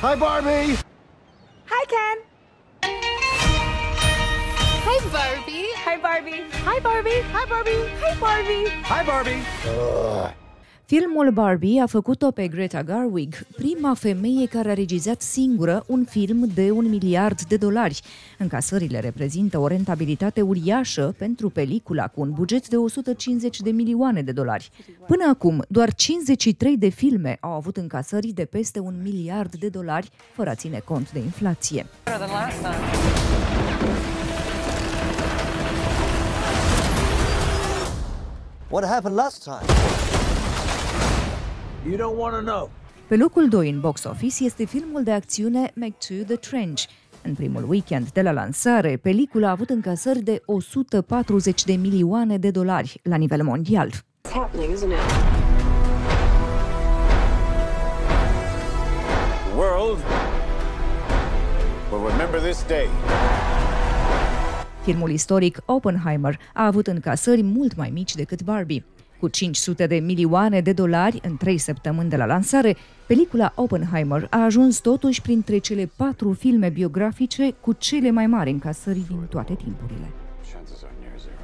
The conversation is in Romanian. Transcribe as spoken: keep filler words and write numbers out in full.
Hi, Barbie! Hi, Ken! Hi, Barbie! Hi, Barbie! Hi, Barbie! Hi, Barbie! Hi, Barbie! Hi, Barbie! Ugh. Filmul Barbie a făcut-o pe Greta Gerwig, prima femeie care a regizat singură un film de un miliard de dolari. Încasările reprezintă o rentabilitate uriașă pentru pelicula cu un buget de o sută cincizeci de milioane de dolari. Până acum, doar cincizeci și trei de filme au avut încasări de peste un miliard de dolari, fără a ține cont de inflație. What happened last time? You don't want to know. Pe locul doi în box office este filmul de acțiune Meg two The Trench. În primul weekend de la lansare, pelicula a avut încasări de o sută patruzeci de milioane de dolari la nivel mondial. It's happening, isn't it? The world will remember this day. Filmul istoric Oppenheimer a avut încasări mult mai mici decât Barbie. Cu cinci sute de milioane de dolari în trei săptămâni de la lansare, pelicula Oppenheimer a ajuns totuși printre cele patru filme biografice cu cele mai mari încasări din toate timpurile.